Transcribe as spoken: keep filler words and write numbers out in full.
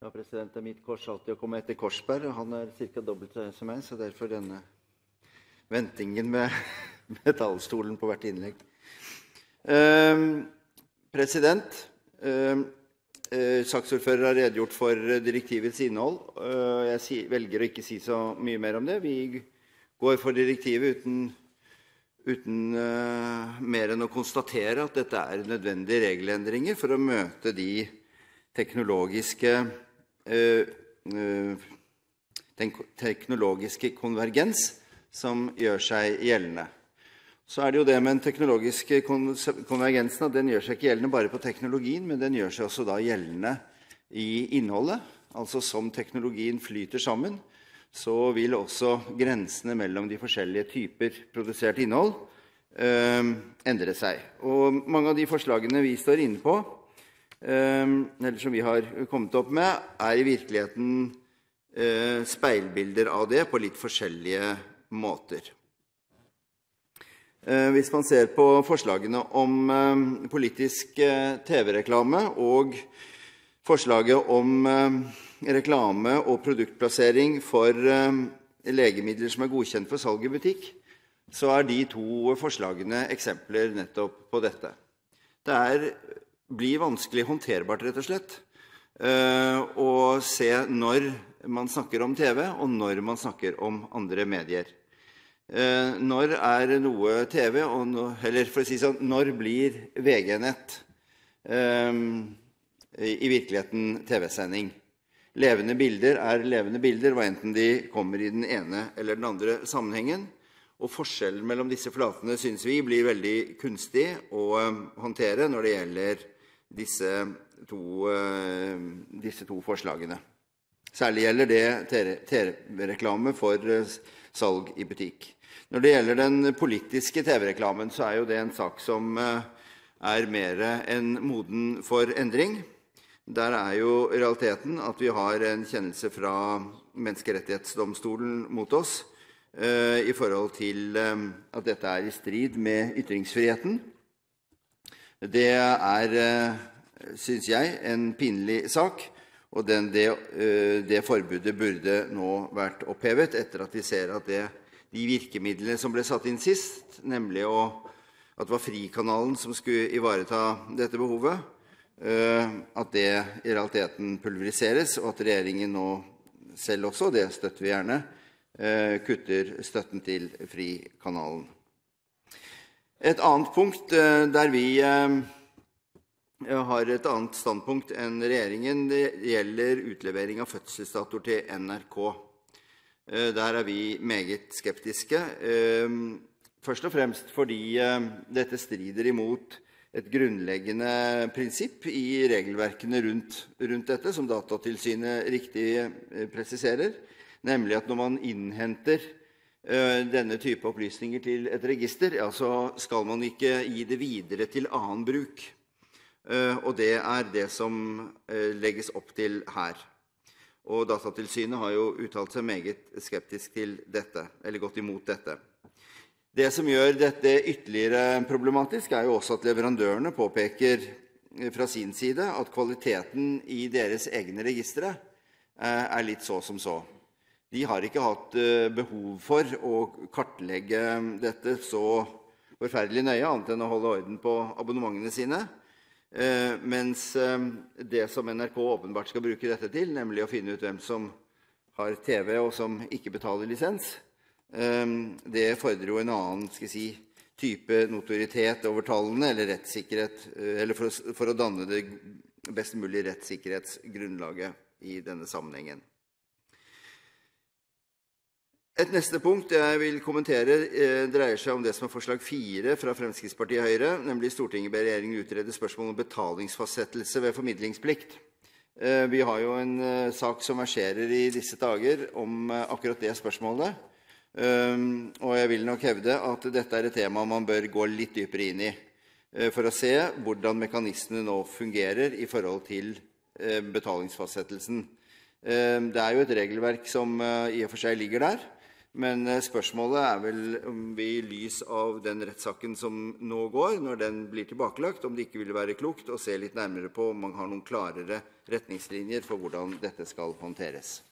Ja, president, det er mitt kors alltid å komme etter Korsberg, og han er cirka dobbelt som meg, så derfor denne ventingen med, med talerstolen på hvert innlegg. Eh, president, eh, eh, saksordfører har redegjort for direktivets innhold. Eh, jeg si, velger å ikke si så mye mer om det. Vi går for direktivet uten, uten eh, mer enn å konstatere at dette er nødvendige regelendringer for å møte de teknologiske Uh, uh, den teknologiske konvergens som gjør seg gjeldende. Så er det jo det med den teknologiske kon konvergensen, at den gjør seg ikke gjeldende bare på teknologien, men den gjør seg også da gjeldende i innholdet. Altså som teknologien flyter sammen, så vil også grensene mellom de forskjellige typer produsert innhold uh, endre seg. Og mange av de forslagene vi står inne på, Um, eller som vi har kommet opp med, er i virkeligheten uh, speilbilder av det på litt forskjellige måter. Uh, hvis man ser på forslagene om uh, politisk uh, tv-reklame og forslaget om uh, reklame og produktplassering for uh, legemidler som er godkjent for salg i butikk, så er de to forslagene eksempler nettopp på dette. Det er blir vanskelig håndterbart, rett og slett, å se når man snakker om TV, og når man snakker om andre medier. Når er noe TV, og no, eller for å si sånn, når blir V G-nett i virkeligheten TV-sending? Levende bilder er levende bilder, hva enten de kommer i den ene eller den andre sammenhengen. Og forskjellen mellom disse flatene, synes vi, blir veldig kunstig å håndtere når det gjelder Disse to, disse to forslagene. Særlig gjelder det TV-reklame for salg i butikk. Når det gjelder den politiske TV-reklamen, så er jo det en sak som er mer enn moden for endring. Der er jo realiteten at vi har en kjennelse fra Menneskerettighetsdomstolen mot oss i forhold til at dette er i strid med ytringsfriheten. Det er, synes jeg, en pinlig sak, og den, det, det forbudet burde nå vært opphevet etter at vi ser at det, de virkemidlene som ble satt inn sist, nemlig å, at det var Frikanalen som skulle ivareta dette behovet, at det i realiteten pulveriseres, og at regjeringen nå selv også, det støtter vi gjerne, kutter støtten til Frikanalen. Et annet punkt der vi har et annet standpunkt enn regjeringen, det gjelder utlevering av fødselsdatoer til N R K. Der er vi meget skeptiske, først og fremst fordi dette strider imot et grunnleggende prinsipp i regelverkene rundt, rundt dette, som Datatilsynet riktig presiserer, nemlig at når man innhenter denne type opplysninger til et register, ja, så skal man ikke gi det videre til annen bruk. Og det er det som legges opp til her. Og Datatilsynet har jo uttalt seg meget skeptisk til dette, eller gått imot dette. Det som gjør dette ytterligere problematisk er jo også at leverandørene påpeker fra sin side at kvaliteten i deres egne registre er litt så som så. De har ikke hatt behov for å kartlegge dette så forferdelig nøye, annet enn å holde orden på abonnementene sine, mens det som N R K åpenbart skal bruke dette til, nemlig å finne ut hvem som har TV og som ikke betaler lisens, det fordrer jo en annen, skal jeg si, type notoritet over tallene, eller rettssikkerhet, eller for å, for å danne det best mulig rettssikkerhetsgrunnlaget i denne sammenhengen. Et neste punkt jeg vil kommentere eh, dreier seg om det som er forslag fire fra Fremskrittspartiet og Høyre, nemlig Stortinget ber regjeringen utrede spørsmål om betalingsfastsettelse ved formidlingssplikt. Eh, vi har jo en eh, sak som verserer i disse dager om eh, akkurat det spørsmålet, um, og jeg vil nok hevde at dette er et tema man bør gå litt dypere inn i, eh, for å se hvordan mekanismene nå fungerer i forhold til eh, betalingsfastsettelsen. Eh, det er jo et regelverk som eh, i og for seg ligger der, Men spørsmålet er vel om vi i lys av den rettssaken som nå går, når den blir tilbakelagt, om det ikke vil være klokt å se litt nærmere på om man har noen klarere retningslinjer for hvordan dette skal håndteres.